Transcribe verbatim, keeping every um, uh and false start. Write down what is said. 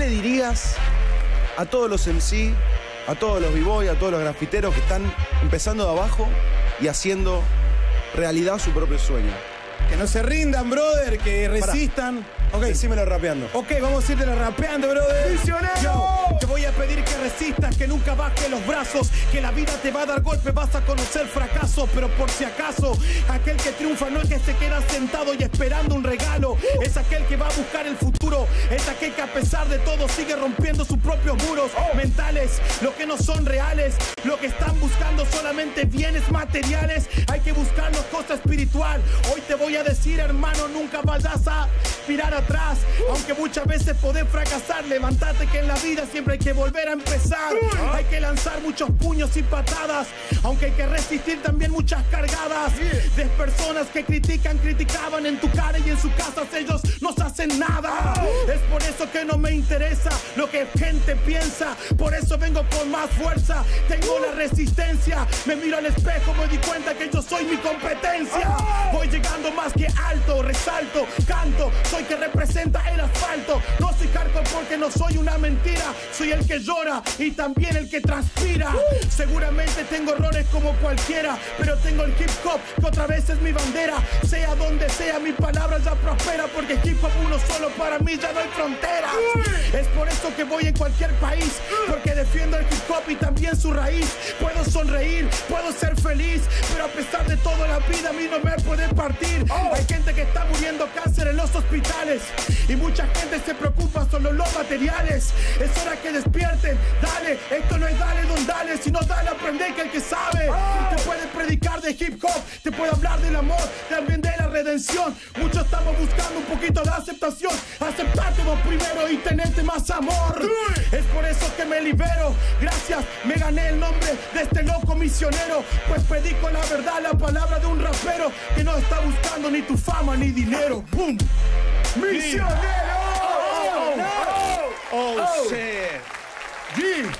le dirías a todos los M C, a todos los b-boy, a todos los grafiteros que están empezando de abajo y haciendo realidad su propio sueño? Que no se rindan, brother, que resistan. Ok, decímelo rapeando. Ok, vamos a irte rapeando, brother. ¡Misionero! Yo te voy a pedir que resistas, que nunca bajes los brazos, que la vida te va a dar golpes, vas a conocer fracaso, pero por si acaso, aquel que triunfa no es que se queda sentado y esperando un regalo, uh. es aquel que va a buscar el futuro, es aquel que a pesar de todo sigue rompiendo sus propios muros oh. mentales, lo que no son reales, lo que están buscando solamente bienes materiales, hay que buscar las cosas espiritual. Hoy te voy a decir, hermano, nunca vayas a mirar atrás, uh. aunque muchas veces podés fracasar, levántate que en la vida siempre hay que volver a empezar, uh. hay que lanzar muchos puños y patadas, aunque hay que resistir también muchas cargadas de personas que critican, criticaban en tu cara y en su casa ellos no se hacen nada, uh. es por eso que no me interesa lo que gente piensa, por eso vengo con más fuerza, tengo uh. la resistencia, me miro al espejo, me di cuenta que yo soy mi competencia, uh. voy llegando más que alto, resalto, canto, soy que representa el asfalto, no soy hardcore porque no soy una mentira, soy el que llora y también el que transpira, uh. seguramente tengo errores como cualquiera, pero tengo el hip hop que otra vez es mi bandera, sea donde sea mi palabra ya prospera, porque hip hop uno solo para mí ya no hay fronteras, uh. es por eso que voy en cualquier país, porque defiendo el hip hop y también su raíz, puedo sonreír, puedo ser feliz, pero a pesar de todo la vida a mí no me puede partir, oh. hay gente que está muriendo cáncer en los hospitales y mucha gente se preocupa solo los materiales, es hora que despierten, dale, esto no es dale don dale, sino dale aprender que el que sabe, oh. te puede predicar de hip hop, te puede hablar del amor, también de la redención, muchos estamos buscando un poquito de aceptación, aceptate vos primero y tenete más amor, sí. es por eso que me libero, gracias, me gané el nombre de este loco misionero, pues predico la verdad, la palabra de un rapero que no está buscando ni tu fama ni dinero, boom, misionero, oh, oh, oh, oh, oh, oh shit, G.